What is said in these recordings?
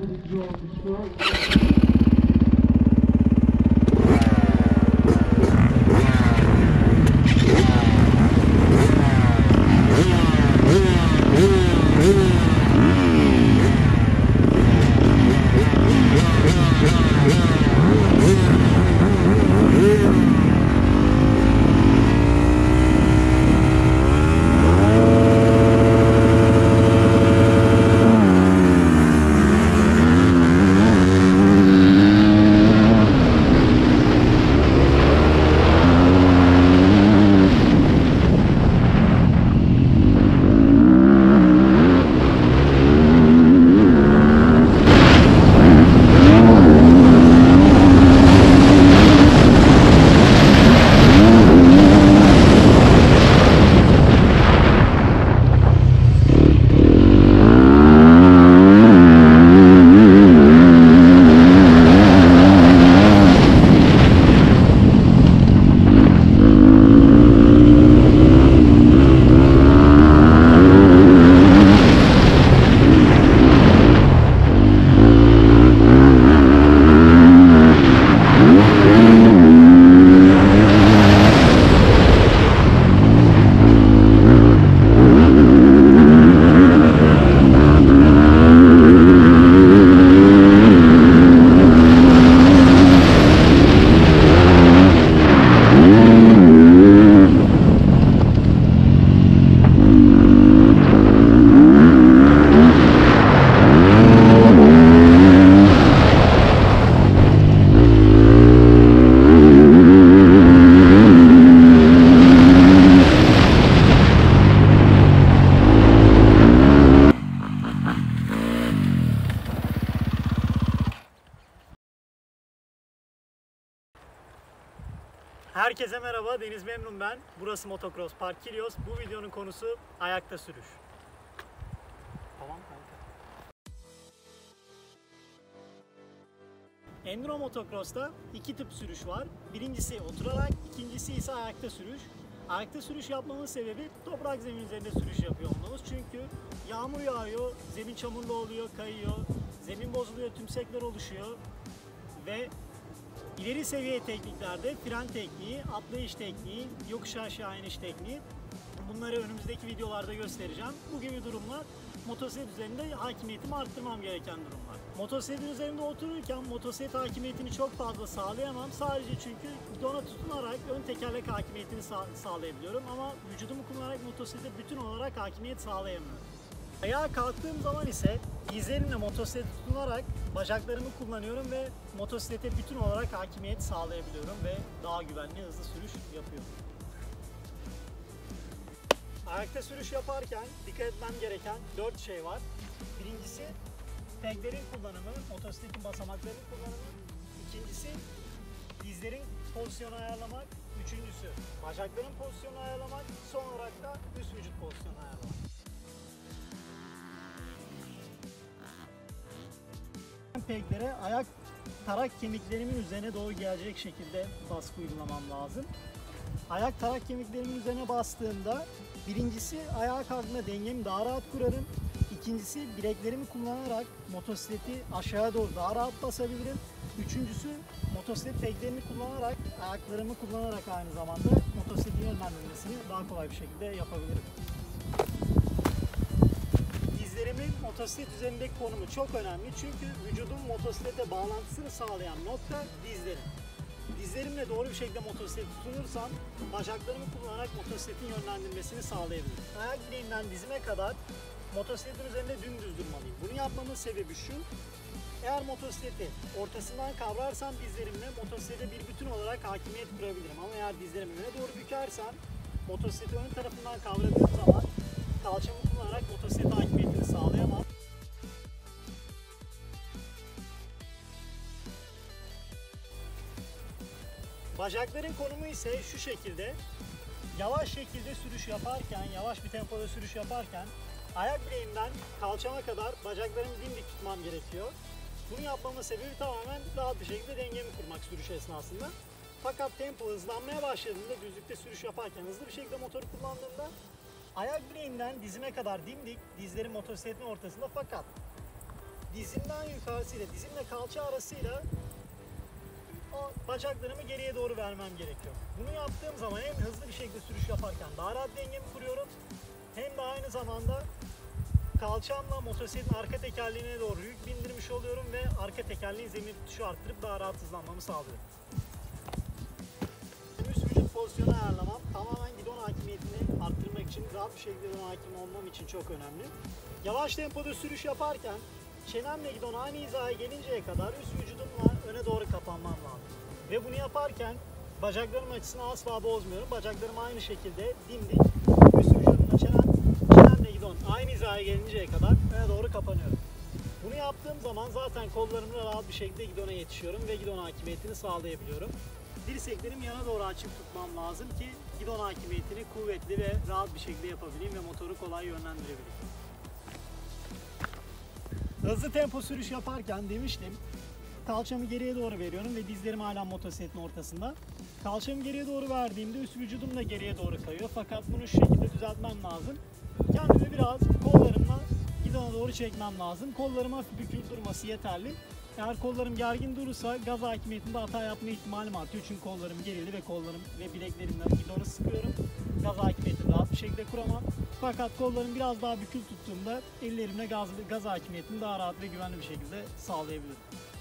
Herkese merhaba, Deniz Memnun ben. Burası Motocross Park Kilios. Bu videonun konusu ayakta sürüş. Tamam kanka. Enduro Motocross'ta iki tip sürüş var. Birincisi oturarak, ikincisi ise ayakta sürüş. Ayakta sürüş yapmamın sebebi toprak zemin üzerinde sürüş yapıyor olmamız. Çünkü yağmur yağıyor, zemin çamurlu oluyor, kayıyor, zemin bozuluyor, tümsekler oluşuyor ve İleri seviye tekniklerde fren tekniği, atlayış tekniği, yokuş aşağı iniş tekniği, bunları önümüzdeki videolarda göstereceğim. Bu gibi durumlar motosiklet üzerinde hakimiyetimi arttırmam gereken durumlar. Motosikletin üzerinde otururken motosiklet hakimiyetini çok fazla sağlayamam. Sadece çünkü gidona tutunarak ön tekerlek hakimiyetini sağlayabiliyorum ama vücudumu kullanarak motosiklete bütün olarak hakimiyet sağlayamıyorum. Ayağa kalktığım zaman ise dizlerimle motosiklete tutunarak bacaklarımı kullanıyorum ve motosiklete bütün olarak hakimiyet sağlayabiliyorum ve daha güvenli, hızlı sürüş yapıyorum. Ayakta sürüş yaparken dikkat etmem gereken 4 şey var. Birincisi peglerin kullanımı, motosikletin basamaklarının kullanımı. İkincisi dizlerin pozisyonu ayarlamak. Üçüncüsü bacakların pozisyonu ayarlamak. Son olarak da üst vücut pozisyonu ayarlamak. Peglere ayak tarak kemiklerimin üzerine doğru gelecek şekilde baskı uygulamam lazım. Ayak tarak kemiklerimin üzerine bastığımda birincisi ayağa kalktığımda dengemi daha rahat kurarım. İkincisi bileklerimi kullanarak motosikleti aşağıya doğru daha rahat basabilirim. Üçüncüsü motosiklet peglerini kullanarak, ayaklarımı kullanarak aynı zamanda motosikletin yönlendirmesini daha kolay bir şekilde yapabilirim. Dizlerimin motosiklet üzerindeki konumu çok önemli çünkü vücudun motosiklete bağlantısını sağlayan nokta dizlerim. Dizlerimle doğru bir şekilde motosiklete tutunursam bacaklarımı kullanarak motosikletin yönlendirmesini sağlayabilirim. Ayak bileğimden dizime kadar motosikletin üzerinde dümdüz durmalıyım. Bunu yapmamın sebebi şu: eğer motosikleti ortasından kavrarsam dizlerimle motosiklete bir bütün olarak hakimiyet kurabilirim. Ama eğer dizlerimi öne doğru bükersem motosikleti ön tarafından kavradığım zaman kalçamı kullanarak motosiklet hakimiyetini sağlayamam. Bacakların konumu ise şu şekilde: yavaş şekilde sürüş yaparken, yavaş bir tempoda sürüş yaparken ayak bileğimden kalçama kadar bacaklarımı dimdik tutmam gerekiyor. Bunu yapmamın sebebi tamamen rahat bir şekilde dengemi kurmak sürüş esnasında. Fakat tempo hızlanmaya başladığında, düzlükte sürüş yaparken, hızlı bir şekilde motoru kullandığımda ayak bileğimden dizime kadar dimdik, dizlerim motosikletin ortasında, fakat dizimden yukarısıyla, dizimle kalça arasıyla o bacaklarımı geriye doğru vermem gerekiyor. Bunu yaptığım zaman hem hızlı bir şekilde sürüş yaparken daha rahat dengemi kuruyorum, hem de aynı zamanda kalçamla motosikletin arka tekerleğine doğru yük bindirmiş oluyorum ve arka tekerleğin zemin tutuşu arttırıp daha rahat hızlanmamı sağlıyorum. Üst vücut pozisyonu ayarlamam tamamen gidon hakimiyetini arttırmak için, rahat bir şekilde gidon hakim olmam için çok önemli. Yavaş tempoda sürüş yaparken çenemle gidon aynı hizaya gelinceye kadar üst vücudumla öne doğru kapanmam lazım. Ve bunu yaparken bacaklarım açısını asla bozmuyorum. Bacaklarım aynı şekilde dimdik. Üst vücudumla çenemle gidon aynı hizaya gelinceye kadar öne doğru kapanıyorum. Bunu yaptığım zaman zaten kollarımla rahat bir şekilde gidona yetişiyorum ve gidon hakimiyetini sağlayabiliyorum. Dirseklerimi yana doğru açık tutmam lazım ki gidon hakimiyetini kuvvetli ve rahat bir şekilde yapabileyim ve motoru kolay yönlendirebileyim. Hızlı tempo sürüş yaparken demiştim, kalçamı geriye doğru veriyorum ve dizlerim hala motosikletin ortasında. Kalçamı geriye doğru verdiğimde üst vücudum da geriye doğru kayıyor, fakat bunu şu şekilde düzeltmem lazım. Kendimi biraz kollarımla gidona doğru çekmem lazım. Kollarım hafif bükülüp durması yeterli. Eğer kollarım gergin durursa gaz hakimiyetinde hata yapma ihtimalim artıyor. Çünkü kollarım gerili ve kollarım ve bileklerimle gidonu sıkıyorum. Gaz hakimiyetini rahat bir şekilde kuramam. Fakat kollarım biraz daha bükül tuttuğumda ellerimle gaz hakimiyetini daha rahat ve güvenli bir şekilde sağlayabilirim.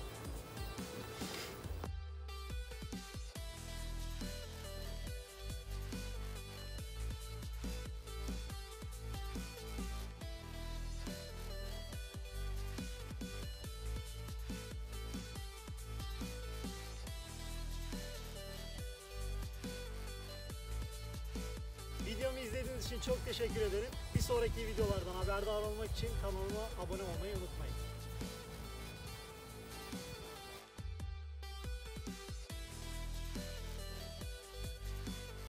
Videomu izlediğiniz için çok teşekkür ederim. Bir sonraki videolardan haberdar olmak için kanalıma abone olmayı unutmayın.